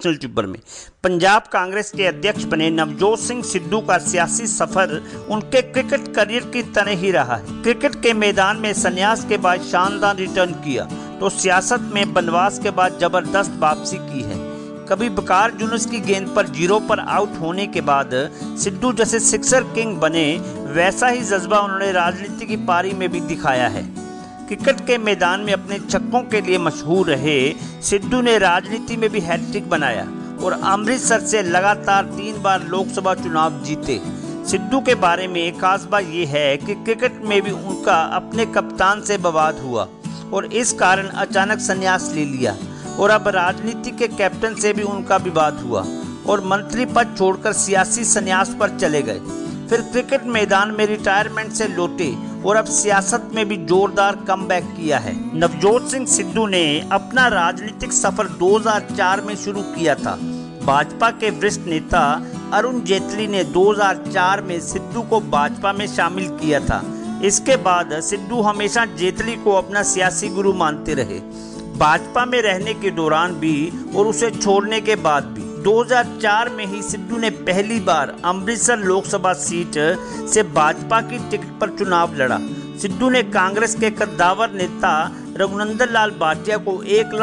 Tuber में पंजाब कांग्रेस के अध्यक्ष बने नवजोत सिंह सिद्धू का सियासी सफर उनके क्रिकेट करियर की तरह ही रहा है। क्रिकेट के मैदान में संन्यास के बाद शानदार रिटर्न किया तो सियासत में बनवास के बाद जबरदस्त वापसी की है। कभी बकार जुनूस की गेंद पर जीरो पर आउट होने के बाद सिद्धू जैसे सिक्सर किंग बने, वैसा ही जज्बा उन्होंने राजनीति की पारी में भी दिखाया है। क्रिकेट के मैदान में अपने छक्कों के लिए मशहूर रहे सिद्धू ने राजनीति में भी हैट्रिक बनाया और अमृतसर से लगातार 3 बार लोकसभा चुनाव जीते। सिद्धू के बारे में खास बात यह है कि क्रिकेट में भी उनका अपने कप्तान से विवाद हुआ और इस कारण अचानक संन्यास ले लिया और अब राजनीति के कैप्टन से भी उनका विवाद हुआ और मंत्री पद छोड़कर सियासी संन्यास पर चले गए। फिर क्रिकेट मैदान में रिटायरमेंट से लौटे और अब सियासत में भी जोरदार कमबैक किया है। नवजोत सिंह सिद्धू ने अपना राजनीतिक सफर 2004 में शुरू किया था। भाजपा के वरिष्ठ नेता अरुण जेटली ने 2004 में सिद्धू को भाजपा में शामिल किया था। इसके बाद सिद्धू हमेशा जेटली को अपना सियासी गुरु मानते रहे, भाजपा में रहने के दौरान भी और उसे छोड़ने के बाद भी। 2004 में ही सिद्धू ने पहली बार अमृतसर लोकसभा सीट से भाजपा की टिकट पर चुनाव लड़ा। सिद्धू ने कांग्रेस के कद्दावर नेता रघुनंदन लाल भाटिया को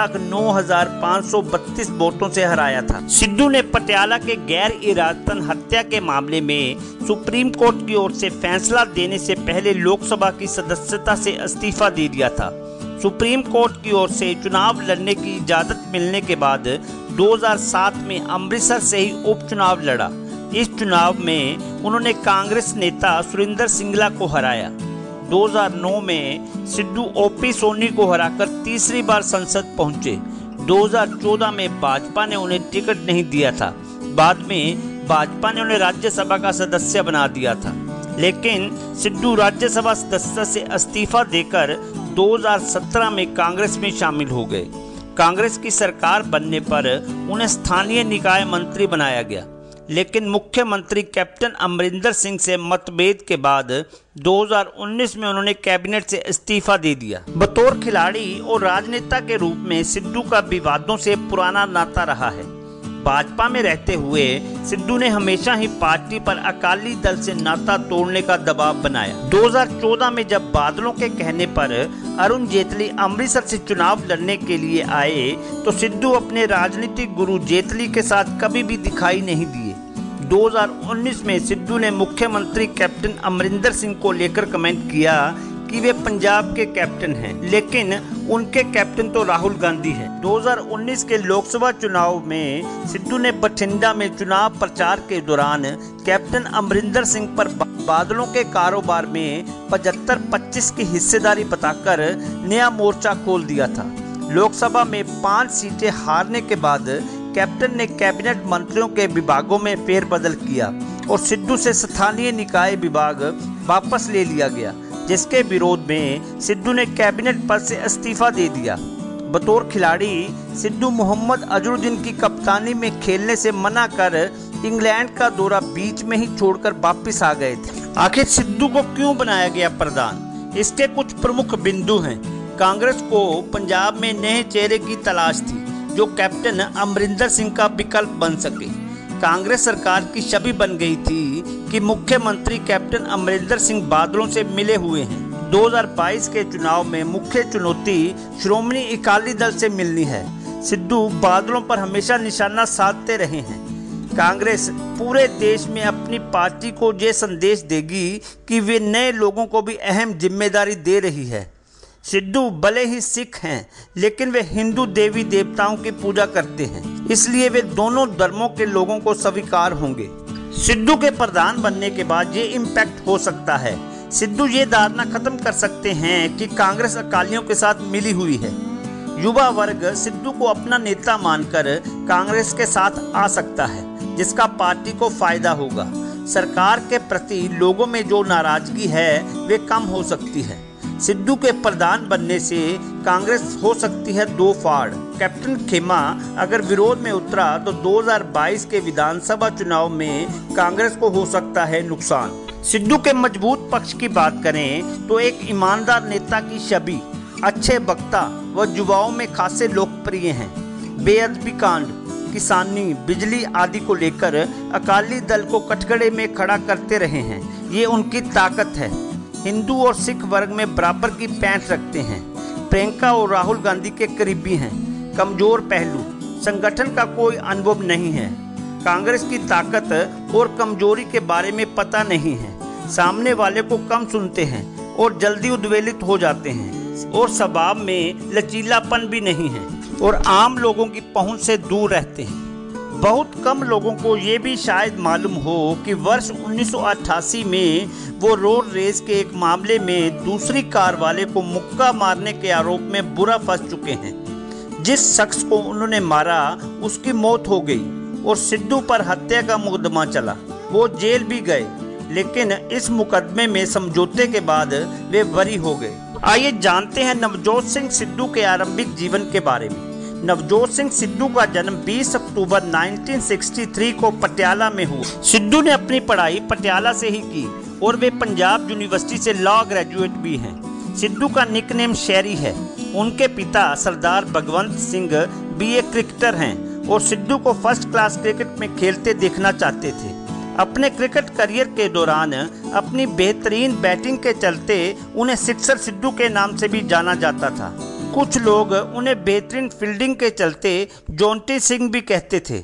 1,09,532 वोटों से हराया था। सिद्धू ने पटियाला के गैर इरादतन हत्या के मामले में सुप्रीम कोर्ट की ओर से फैसला देने से पहले लोकसभा की सदस्यता से इस्तीफा दे दिया था। सुप्रीम कोर्ट की ओर से चुनाव लड़ने की इजाज़त मिलने के बाद 2007 में अमृतसर से ही उपचुनाव लड़ा। इस चुनाव में उन्होंने कांग्रेस नेता सुरेंद्र सिंगला को हराया। 2009 में सिद्धू ओपी सोनी को हराकर तीसरी बार संसद पहुंचे। 2014 में भाजपा ने उन्हें टिकट नहीं दिया था। बाद में भाजपा ने उन्हें राज्यसभा का सदस्य बना दिया था, लेकिन सिद्धू राज्यसभा सदस्य से इस्तीफा देकर 2017 में कांग्रेस में शामिल हो गए। कांग्रेस की सरकार बनने पर उन्हें स्थानीय निकाय मंत्री बनाया गया, लेकिन मुख्यमंत्री कैप्टन अमरिंदर सिंह से मतभेद के बाद 2019 में उन्होंने कैबिनेट से इस्तीफा दे दिया। बतौर खिलाड़ी और राजनेता के रूप में सिद्धू का विवादों से पुराना नाता रहा है। भाजपा में रहते हुए सिद्धू ने हमेशा ही पार्टी पर अकाली दल से नाता तोड़ने का दबाव बनाया। 2014 में जब बादलों के कहने पर अरुण जेटली अमृतसर से चुनाव लड़ने के लिए आए तो सिद्धू अपने राजनीतिक गुरु जेटली के साथ कभी भी दिखाई नहीं दिए। 2019 में सिद्धू ने मुख्यमंत्री कैप्टन अमरिंदर सिंह को लेकर कमेंट किया कि वे पंजाब के कैप्टन हैं, लेकिन उनके कैप्टन तो राहुल गांधी हैं। 2019 के लोकसभा चुनाव में सिद्धू ने बठिंडा में चुनाव प्रचार के दौरान कैप्टन अमरिंदर सिंह पर बादलों के कारोबार में 75-25 की हिस्सेदारी बताकर नया मोर्चा खोल दिया था। लोकसभा में 5 सीटें हारने के बाद कैप्टन ने कैबिनेट मंत्रियों के विभागों में फेरबदल किया और सिद्धू से स्थानीय निकाय विभाग वापस ले लिया गया, जिसके विरोध में सिद्धू ने कैबिनेट पद से इस्तीफा दे दिया। बतौर खिलाड़ी सिद्धू मोहम्मद अजहरुद्दीन की कप्तानी में खेलने से मना कर इंग्लैंड का दौरा बीच में ही छोड़कर वापस आ गए थे। आखिर सिद्धू को क्यों बनाया गया प्रधान? इसके कुछ प्रमुख बिंदु हैं। कांग्रेस को पंजाब में नए चेहरे की तलाश थी जो कैप्टन अमरिंदर सिंह का विकल्प बन सके। कांग्रेस सरकार की छवि बन गई थी कि मुख्यमंत्री कैप्टन अमरिंदर सिंह बादलों से मिले हुए हैं। 2022 के चुनाव में मुख्य चुनौती श्रोमणी अकाली दल से मिलनी है। सिद्धू बादलों पर हमेशा निशाना साधते रहे हैं। कांग्रेस पूरे देश में अपनी पार्टी को ये संदेश देगी कि वे नए लोगों को भी अहम जिम्मेदारी दे रही है। सिद्धू भले ही सिख हैं, लेकिन वे हिंदू देवी देवताओं की पूजा करते हैं, इसलिए वे दोनों धर्मों के लोगों को स्वीकार होंगे। सिद्धू के प्रधान बनने के बाद ये इम्पैक्ट हो सकता है। सिद्धू ये धारणा खत्म कर सकते हैं कि कांग्रेस अकालियों के साथ मिली हुई है। युवा वर्ग सिद्धू को अपना नेता मानकर कांग्रेस के साथ आ सकता है, जिसका पार्टी को फायदा होगा। सरकार के प्रति लोगों में जो नाराजगी है वे कम हो सकती है। सिद्धू के प्रधान बनने से कांग्रेस हो सकती है दो फाड़। कैप्टन खेमा अगर विरोध में उतरा तो 2022 के विधानसभा चुनाव में कांग्रेस को हो सकता है नुकसान। सिद्धू के मजबूत पक्ष की बात करें तो एक ईमानदार नेता की छवि, अच्छे वक्ता व युवाओं में खासे लोकप्रिय हैं। बेअदबी कांड, किसानी, बिजली आदि को लेकर अकाली दल को कटघरे में खड़ा करते रहे हैं। ये उनकी ताकत है। हिंदू और सिख वर्ग में बराबर की पैंठ रखते हैं। प्रियंका और राहुल गांधी के करीबी हैं। कमजोर पहलू, संगठन का कोई अनुभव नहीं है। कांग्रेस की ताकत और कमजोरी के बारे में पता नहीं है। सामने वाले को कम सुनते हैं और जल्दी उद्वेलित हो जाते हैं और स्वभाव में लचीलापन भी नहीं है और आम लोगों की पहुंच से दूर रहते हैं। बहुत कम लोगों को ये भी शायद मालूम हो कि वर्ष 1988 में वो रोड रेस के एक मामले में दूसरी कार वाले को मुक्का मारने के आरोप में बुरा फंस चुके हैं। जिस शख्स को उन्होंने मारा उसकी मौत हो गई और सिद्धू पर हत्या का मुकदमा चला। वो जेल भी गए, लेकिन इस मुकदमे में समझौते के बाद वे बरी हो गए। आइए जानते हैं नवजोत सिंह सिद्धू के आरंभिक जीवन के बारे में। नवजोत सिंह सिद्धू का जन्म 20 अक्टूबर 1963 को पटियाला में हुआ। सिद्धू ने अपनी पढ़ाई पटियाला से ही की और वे पंजाब यूनिवर्सिटी से लॉ ग्रेजुएट भी हैं। सिद्धू का निकनेम शेरी है। उनके पिता सरदार भगवंत सिंह बीए क्रिकेटर हैं और सिद्धू को फर्स्ट क्लास क्रिकेट में खेलते देखना चाहते थे। अपने क्रिकेट करियर के दौरान अपनी बेहतरीन बैटिंग के चलते उन्हें सिक्सर सिद्धू के नाम से भी जाना जाता था। कुछ लोग उन्हें बेहतरीन फील्डिंग के चलते जोंटी सिंह भी कहते थे।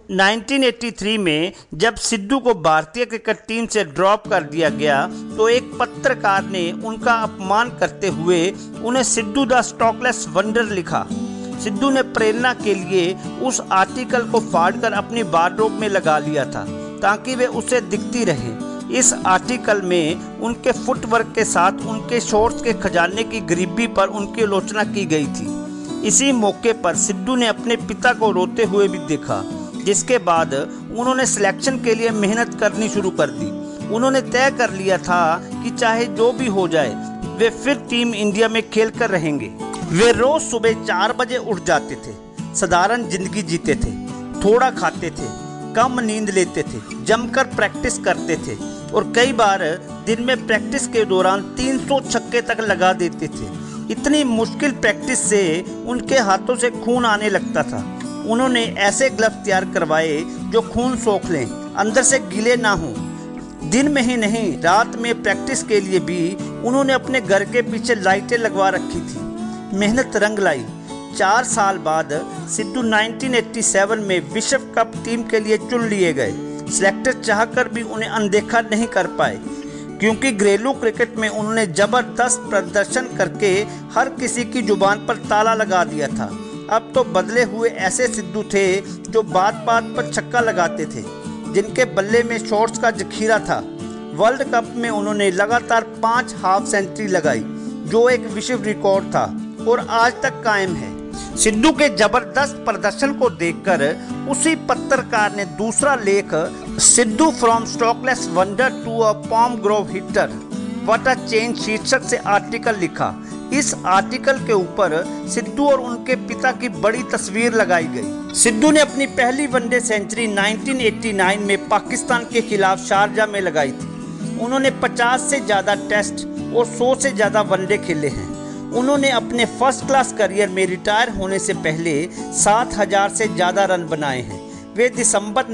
1983 में जब सिद्धू को भारतीय क्रिकेट टीम से ड्रॉप कर दिया गया तो एक पत्रकार ने उनका अपमान करते हुए उन्हें सिद्धू द स्टॉकलेस वंडर लिखा। सिद्धू ने प्रेरणा के लिए उस आर्टिकल को फाड़कर अपनी वार्डरोब में लगा लिया था ताकि वे उसे दिखती रहे। इस आर्टिकल में उनके फुटवर्क के साथ उनके शॉट्स के खजाने की गरीबी पर उनकी आलोचना की गई थी। इसी मौके पर सिद्धू ने अपने पिता को रोते हुए भी देखा, जिसके बाद उन्होंने सिलेक्शन के लिए मेहनत करनी शुरू कर दी। उन्होंने तय कर लिया था कि चाहे जो भी हो जाए वे फिर टीम इंडिया में खेल कर रहेंगे। वे रोज सुबह 4 बजे उठ जाते थे, साधारण जिंदगी जीते थे, थोड़ा खाते थे, कम नींद लेते थे, जमकर प्रैक्टिस करते थे और कई बार दिन में प्रैक्टिस के दौरान 300 छक्के तक लगा देते थे। इतनी मुश्किल प्रैक्टिस से उनके हाथों से खून आने लगता था। उन्होंने ऐसे ग्लव्स तैयार करवाए जो खून सोख लें, अंदर से गीले ना हों। दिन में ही नहीं, रात में प्रैक्टिस के लिए भी उन्होंने अपने घर के पीछे लाइटें लगवा रखी थी। मेहनत रंग लाई। 4 साल बाद सिद्धू 1987 में विश्व कप टीम के लिए चुन लिए गए। सिलेक्टर चाहकर भी उन्हें अनदेखा नहीं कर पाए, क्योंकि घरेलू क्रिकेट में उन्होंने जबरदस्त प्रदर्शन करके हर किसी की जुबान पर ताला लगा दिया था। अब तो बदले हुए ऐसे सिद्धू थे जो बात बात पर छक्का लगाते थे, जिनके बल्ले में शॉट्स का जखीरा था। वर्ल्ड कप में उन्होंने लगातार 5 हाफ सेंचुरी लगाई, जो एक विश्व रिकॉर्ड था और आज तक कायम है। सिद्धू के जबरदस्त प्रदर्शन को देखकर उसी पत्रकार ने दूसरा लेख Sidhu from stockless wonder to a palm grove hitter what a change शीर्षक से आर्टिकल लिखा। इस आर्टिकल के ऊपर सिद्धू और उनके पिता की बड़ी तस्वीर लगाई गई। सिद्धू ने अपनी पहली वनडे सेंचुरी 1989 में पाकिस्तान के खिलाफ शारजा में लगाई थी। उन्होंने 50 से ज़्यादा टेस्ट और 100 से ज़्यादा वनडे खेले हैं। उन्होंने अपने फर्स्ट क्लास करियर में रिटायर होने से पहले 7000 से ज़्यादा रन बनाए हैं। वे दिसंबर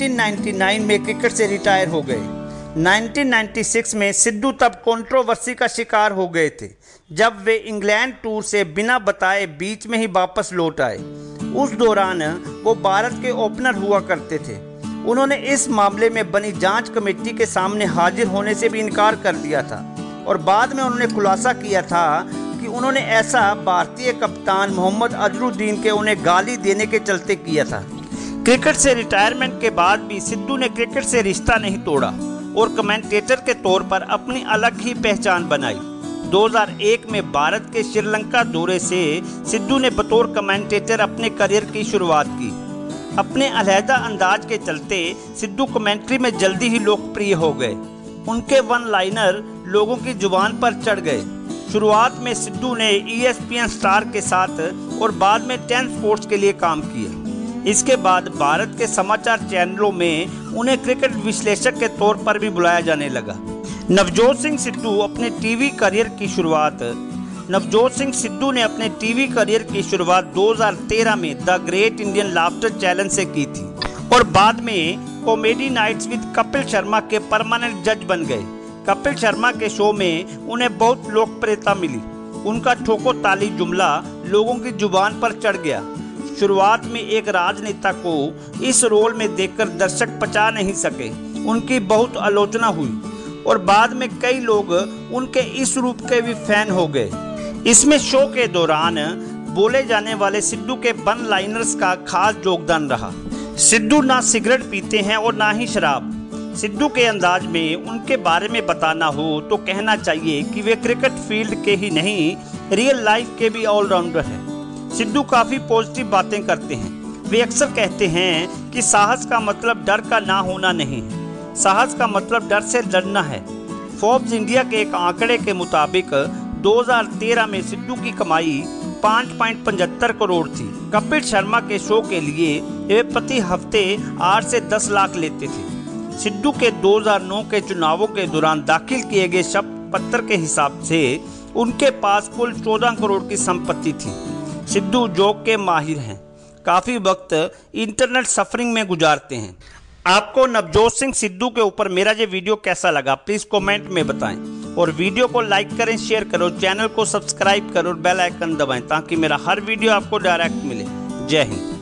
1999 में क्रिकेट से रिटायर हो गए। 1996 में सिद्धू तब कंट्रोवर्सी का शिकार हो गए थे, जब वे इंग्लैंड टूर से बिना बताए बीच में ही वापस लौट आए। उस दौरान वो भारत के ओपनर हुआ करते थे। उन्होंने इस मामले में बनी जांच कमेटी के सामने हाजिर होने से भी इनकार कर दिया था और बाद में उन्होंने खुलासा किया था कि उन्होंने ऐसा भारतीय कप्तान मोहम्मद अजहरुद्दीन के उन्हें गाली देने के चलते किया था। क्रिकेट से रिटायरमेंट के बाद भी सिद्धू ने क्रिकेट से रिश्ता नहीं तोड़ा और कमेंटेटर के तौर पर अपनी अलग ही पहचान बनाई। 2001 में भारत के श्रीलंका दौरे से सिद्धू ने बतौर कमेंटेटर अपने करियर की शुरुआत की। अपने अलहदा अंदाज के चलते सिद्धू कमेंट्री में जल्दी ही लोकप्रिय हो गए। उनके वन लाइनर लोगों की जुबान पर चढ़ गए। शुरुआत में सिद्धू ने ESPN स्टार के साथ और बाद में 10 स्पोर्ट्स के लिए काम किया। इसके बाद भारत के समाचार चैनलों में उन्हें क्रिकेट विश्लेषक के तौर पर भी बुलाया जाने लगा। नवजोत सिंह सिद्धू अपने टीवी करियर की शुरुआत नवजोत सिंह सिद्धू ने अपने टीवी करियर की शुरुआत 2013 में the great Indian laughter challenge से की थी और बाद में comedy nights with Kapil Sharma के परमानेंट जज बन गए। कपिल शर्मा के शो में उन्हें बहुत लोकप्रियता मिली। उनका ठोको ताली जुमला लोगों की जुबान पर चढ़ गया। शुरुआत में एक राजनेता को इस रोल में देखकर दर्शक पचा नहीं सके, उनकी बहुत आलोचना हुई और बाद में कई लोग उनके इस रूप के भी फैन हो गए। इसमें शो के दौरान बोले जाने वाले सिद्धू के वन लाइनर्स का खास योगदान रहा। सिद्धू ना सिगरेट पीते हैं और ना ही शराब। सिद्धू के अंदाज में उनके बारे में बताना हो तो कहना चाहिए कि वे क्रिकेट फील्ड के ही नहीं, रियल लाइफ के भी ऑलराउंडर हैं। सिद्धू काफ़ी पॉजिटिव बातें करते हैं। वे अक्सर कहते हैं कि साहस का मतलब डर का ना होना नहीं है, साहस का मतलब डर से लड़ना है। फोर्ब्स इंडिया के एक आंकड़े के मुताबिक 2013 में सिद्धू की कमाई 5.75 करोड़ थी। कपिल शर्मा के शो के लिए वे प्रति हफ्ते 8 से 10 लाख लेते थे। सिद्धू के 2009 के चुनावों के दौरान दाखिल किए गए शपथ पत्र के हिसाब से उनके पास कुल 14 करोड़ की संपत्ति थी। सिद्धू जोक के माहिर हैं, काफ़ी वक्त इंटरनेट सफरिंग में गुजारते हैं। आपको नवजोत सिंह सिद्धू के ऊपर मेरा ये वीडियो कैसा लगा प्लीज़ कमेंट में बताएं और वीडियो को लाइक करें, शेयर करो, चैनल को सब्सक्राइब करो और बेल आइकन दबाएं ताकि मेरा हर वीडियो आपको डायरेक्ट मिले। जय हिंद।